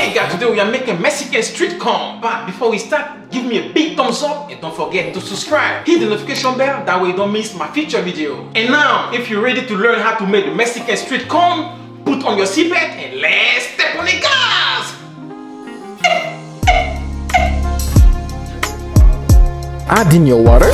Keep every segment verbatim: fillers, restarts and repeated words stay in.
Hey guys, today we are making Mexican street corn. But before we start, give me a big thumbs up and don't forget to subscribe. Hit the notification bell, that way you don't miss my future video. And now, if you're ready to learn how to make the Mexican street corn, put on your seatbelt and let's step on the gas! Add in your water.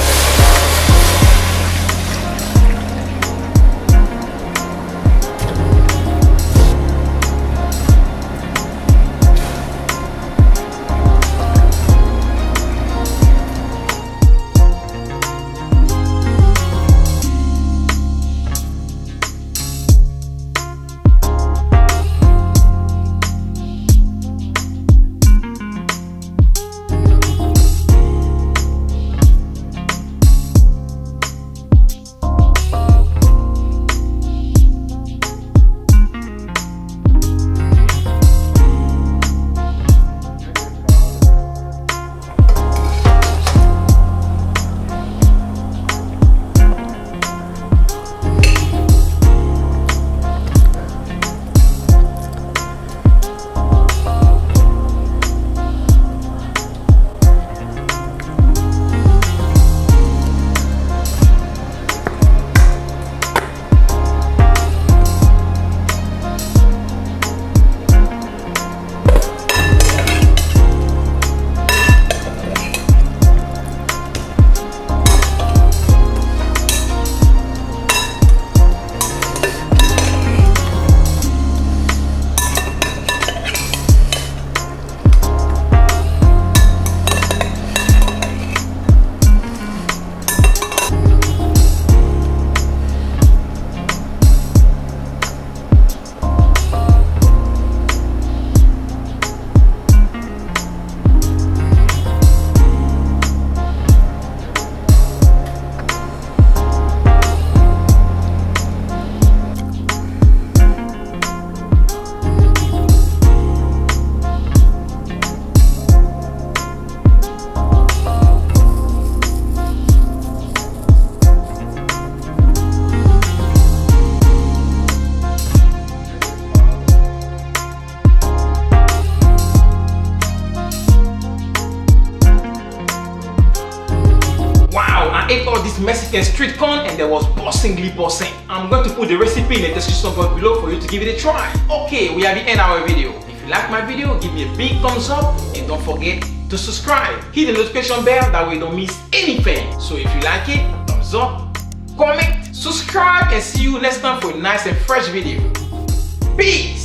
I ate all this Mexican street corn and there was bossingly bossing. I'm going to put the recipe in the description box below for you to give it a try. Okay, we are at the end of our video. If you like my video, give me a big thumbs up and don't forget to subscribe. Hit the notification bell, that way you don't miss anything. So if you like it, thumbs up, comment, subscribe, and see you next time for a nice and fresh video. Peace!